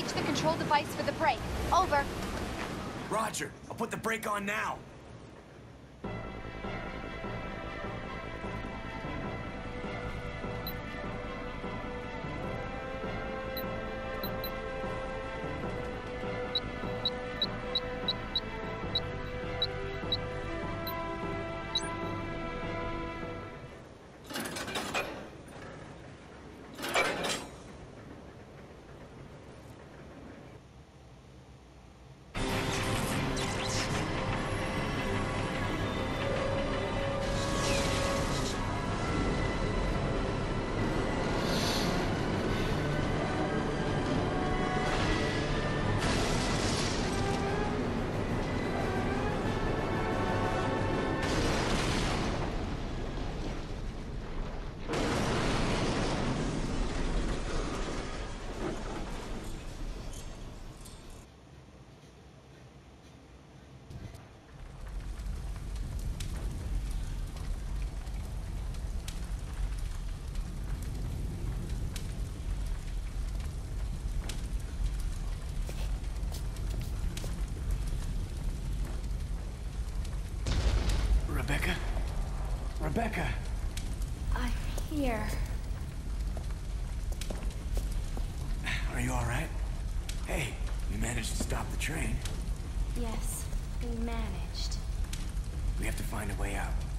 Reach the control device for the brake. Over. Roger. I'll put the brake on now. Rebecca? Rebecca! I'm here. Are you alright? Hey, we managed to stop the train. Yes, we managed. We have to find a way out.